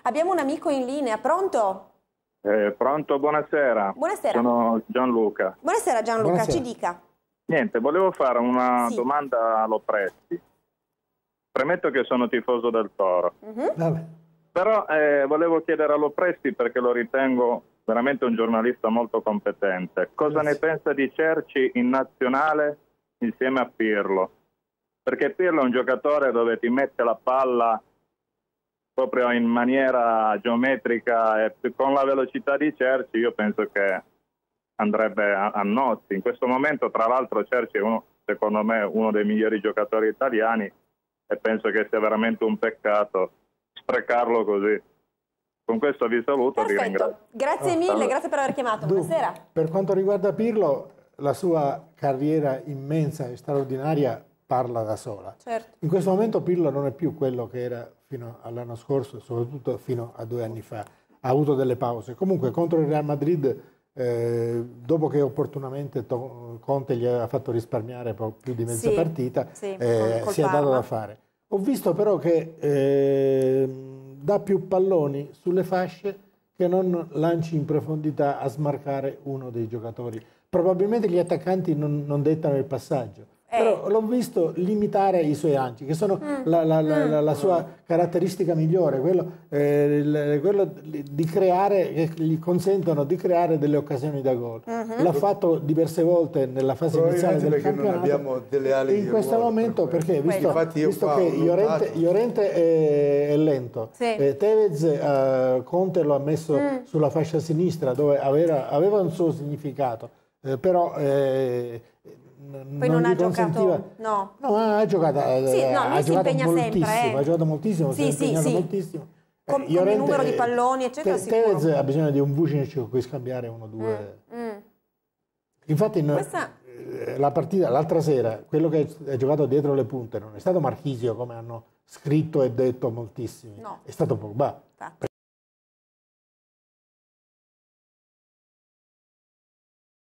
Abbiamo un amico in linea, pronto? Pronto, buonasera. Buonasera. Sono Gianluca. Buonasera Gianluca, Buonasera. ci dica. Niente, volevo fare una Sì. domanda a Lopresti. Premetto che sono tifoso del Toro, Vabbè. però volevo chiedere a Lopresti, perché lo ritengo veramente un giornalista molto competente, cosa Grazie. ne pensa di Cerci in nazionale insieme a Pirlo? Perché Pirlo è un giocatore dove ti mette la palla proprio in maniera geometrica e con la velocità di Cerci io penso che andrebbe a nozze. In questo momento, tra l'altro, Cerci è secondo me uno dei migliori giocatori italiani e penso che sia veramente un peccato sprecarlo così. Con questo vi saluto, vi Perfetto, ringrazio. grazie mille, grazie per aver chiamato. Buonasera. Per quanto riguarda Pirlo, la sua carriera immensa e straordinaria parla da sola. Certo. In questo momento Pirlo non è più quello che era fino all'anno scorso, soprattutto fino a 2 anni fa. Ha avuto delle pause. Comunque contro il Real Madrid, dopo che opportunamente Conte gli aveva fatto risparmiare più di mezza partita, sì, si è dato da fare. Ho visto però che dà più palloni sulle fasce che non lanci in profondità a smarcare uno dei giocatori. Probabilmente gli attaccanti non dettano il passaggio. Però l'ho visto limitare i suoi lanci, che sono la sua caratteristica migliore, quello di creare, che gli consentono di creare delle occasioni da gol. L'ha fatto diverse volte nella fase iniziale del campionato. Non abbiamo delle ali in questo momento, perché visto che Llorente è lento, Tevez Conte lo ha messo sulla fascia sinistra dove aveva un suo significato, però poi non ha giocato, no, ha giocato, sì, no, lui si impegna moltissimo, sempre, ha giocato moltissimo, sì, si è impegnato moltissimo. Come numero di palloni, eccetera, Tevez ha bisogno di un Vucinic con cui scambiare 1-2. Infatti la partita l'altra sera, quello che ha giocato dietro le punte non è stato Marchisio, come hanno scritto e detto moltissimi, è stato Pogba.